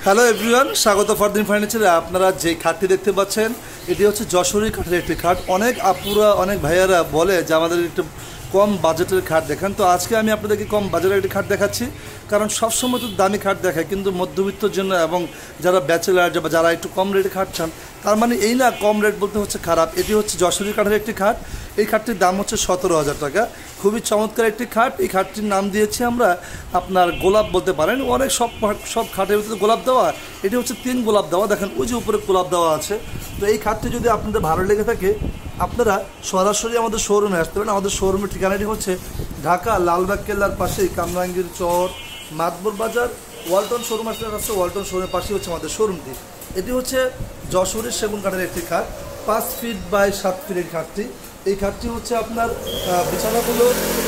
Hello everyone, স্বাগত ফারদিন ফার্নিচারে। আপনারা যে খাটটি দেখতে পাচ্ছেন এটি হচ্ছে যশোরী কাঠের একটি খাট। অনেক আপুরা, অনেক ভাইয়ারা বলে যে আমাদের একটু কম বাজেটের খাট দেখান। তো আজকে আমি আপনাদেরকে কম বাজেটের একটি খাট দেখাচ্ছি, কারণ সবসময় তো দামি খাট দেখায়, কিন্তু মধ্যবিত্তর জন্য এবং যারা ব্যাচেলার বা যারা একটু কম রেটে খাট চান, তার মানে এই না কম রেট বলতে হচ্ছে খারাপ। এটি হচ্ছে যশোরী কাঠের একটি খাট। এই খাটটির দাম হচ্ছে 17,000 টাকা। খুবই চমৎকার একটি খাট। এই খাটটির নাম দিয়েছি আমরা আপনার গোলাপ বলতে পারেন। অনেক সব খাটের ভিতরে গোলাপ দেওয়া, এটি হচ্ছে 3 গোলাপ দেওয়া। দেখেন ওই যে উপরে গোলাপ দেওয়া আছে। তো এই খাটটি যদি আপনাদের ভালো লেগে থাকে, আপনারা সরাসরি আমাদের শোরুমে আসতে পারেন। আমাদের শোরুমের ঠিকানাটি হচ্ছে ঢাকা লালবাগ কেল্লার পাশেই কামরাঙ্গীর চর, মাতবর বাজার, ওয়ালটন শোরুম আসলে আছে। ওয়ালটন শোরুমের পাশেই হচ্ছে আমাদের শোরুমটি। এটি হচ্ছে যশোরের সেগুন কাঠের একটি খাট, 5 ফিট বাই 7 ফিট এই খাটটি। এই খাটটি হচ্ছে আপনার বিছানাগুলো,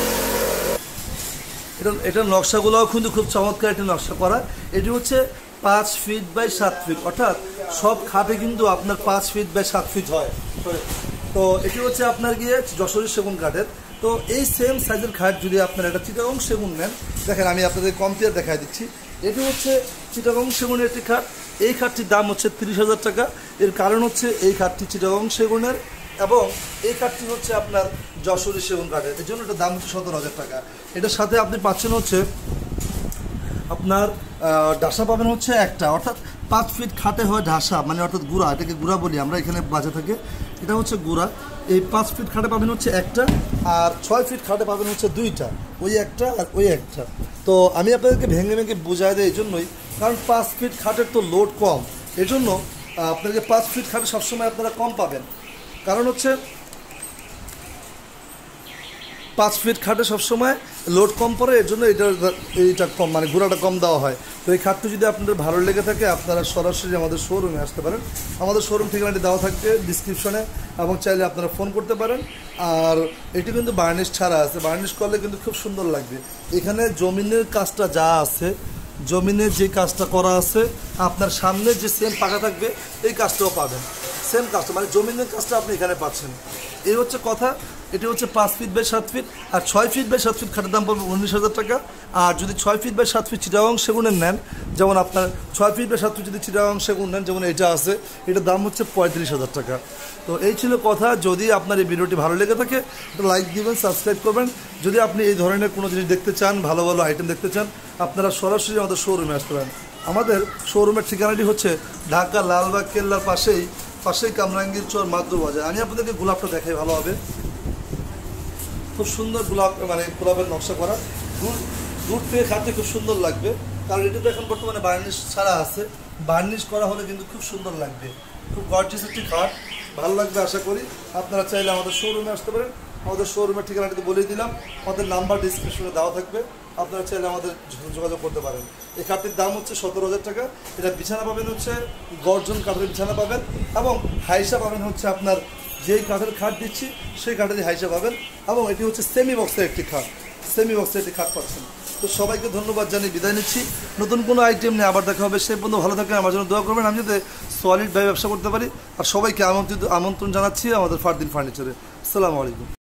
এটার নকশাগুলোও কিন্তু খুব চমৎকার একটি নকশা করা। এটি হচ্ছে 5 ফিট বাই 7 ফিট, অর্থাৎ সব খাটে কিন্তু আপনার 5 ফিট বাই 7 ফিট হয়। তো এটি হচ্ছে আপনার গিয়ে যশোরের সেগুন কাঠের। তো এই সেম সাইজের খাট যদি আপনার একটা চিটাগং সেগুন নেন, দেখেন আমি আপনাদের কম্পেয়ার দেখাই দিচ্ছি। এটি হচ্ছে চিটাগং সেগুনের একটি খাট। এই খাটটির দাম হচ্ছে 30,000 টাকা। এর কারণ হচ্ছে এই খাটটি চিটাগং সেগুনের এবং এই কাঠটি হচ্ছে আপনার যশোরী সেগুন কাঠের, এই জন্য এটার দাম হচ্ছে 17,000 টাকা। এটার সাথে আপনি পাচ্ছেন হচ্ছে আপনার ঢাসা পাবেন হচ্ছে একটা, অর্থাৎ 5 ফিট খাটে হয় ঢাসা, মানে অর্থাৎ গুঁড়া, এটাকে গুঁড়া বলি আমরা এখানে বাজে থাকে, এটা হচ্ছে গুঁড়া। এই 5 ফিট খাটে পাবেন হচ্ছে একটা, আর 6 ফিট খাটে পাবেন হচ্ছে 2টা, ওই একটা আর ওই একটা। তো আমি আপনাদেরকে ভেঙে ভেঙে বোঝাই দেয় এই জন্যই, কারণ 5 ফিট খাটের তো লোড কম, এজন্য আপনাকে 5 ফিট খাটে সবসময় আপনারা কম পাবেন। কারণ হচ্ছে 5 ফিট খাটে সবসময় লোড কম পড়ে, এর জন্য এইটা কম, মানে গুঁড়াটা কম দেওয়া হয়। তো এই খাটটি যদি আপনাদের ভালো লেগে থাকে, আপনারা সরাসরি আমাদের শোরুমে আসতে পারেন। আমাদের শোরুম ঠিকানাটি দেওয়া থাকবে ডিসক্রিপশনে, এবং চাইলে আপনারা ফোন করতে পারেন। আর এটি কিন্তু বার্নিশ ছাড়া আছে, বার্নিশ করলে কিন্তু খুব সুন্দর লাগবে। এখানে জমিনের কাজটা যা আছে, জমিনে যে কাজটা করা আছে, আপনার সামনে যে সেম পাকা থাকবে এই কাজটাও পাবেন, সেম কাজটা, মানে জমিনের কাজটা আপনি এখানে পাচ্ছেন। এই হচ্ছে কথা। এটি হচ্ছে 5 ফিট বাই 7 ফিট, আর 6 ফিট বাই 7 ফিট খাটের দাম পড়বে 19,000 টাকা। আর যদি 6 ফিট বাই 7 ফিট চিটাগং সেগুনের নেন, যেমন আপনার 6 ফিট বাই 7 ফিট যদি চিটাগং সেগুন নেন, যেমন এটা আছে, এটার দাম হচ্ছে 35,000 টাকা। তো এই ছিল কথা। যদি আপনার এই ভিডিওটি ভালো লেগে থাকে, লাইক দিবেন, সাবস্ক্রাইব করবেন। যদি আপনি এই ধরনের কোনো জিনিস দেখতে চান, ভালো ভালো আইটেম দেখতে চান, আপনারা সরাসরি আমাদের শোরুমে আসতে পারেন। আমাদের শোরুমের ঠিকানাটি হচ্ছে ঢাকা লালবাগ কেল্লার পাশেই কামরাঙ্গীর চর, মাতবর বাজার। আমি আপনাদেরকে গোলাপটা দেখাই ভালো হবে। খুব সুন্দর গোলাপ, মানে গোলাপের নকশা করা, দূর থেকে খাটতে খুব সুন্দর লাগবে। কারণ এটা তো এখন বর্তমানে বার্নিশ ছাড়া আছে, বার্নিশ করা হলে কিন্তু খুব সুন্দর লাগবে। খুব গর্জিয়াস একটি খাট, ভালো লাগবে আশা করি। আপনারা চাইলে আমাদের শোরুমে আসতে পারেন। আমাদের শোরুমের ঠিকানাটি তো বলেই দিলাম, আমাদের নাম্বার ডিসক্রিপশনে দেওয়া থাকবে, আপনারা চাইলে আমাদের যোগাযোগ করতে পারেন। এই খাটটির দাম হচ্ছে 17,000 টাকা। এটা বিছানা পাবেন হচ্ছে গর্জন কাঠের বিছানা পাবেন, এবং হাইসা পাবেন হচ্ছে আপনার যেই কাঠের খাট দিচ্ছি সেই কাঠেরই হাইসা পাবেন। এবং এটি হচ্ছে সেমি বক্সের একটি খাট, সেমি বক্সের একটি খাট পাচ্ছেন। তো সবাইকে ধন্যবাদ জানিয়ে বিদায় নিচ্ছি। নতুন কোনো আইটেম নিয়ে আবার দেখা হবে। সেই পর্যন্ত ভালো থাকবেন, আমার জন্য দোয়া করবেন, আমি যাতে সলিডভাবে ব্যবসা করতে পারি। আর সবাইকে আমন্ত্রণ জানাচ্ছি আমাদের ফারদিন ফার্নিচারে। আসসালামু আলাইকুম।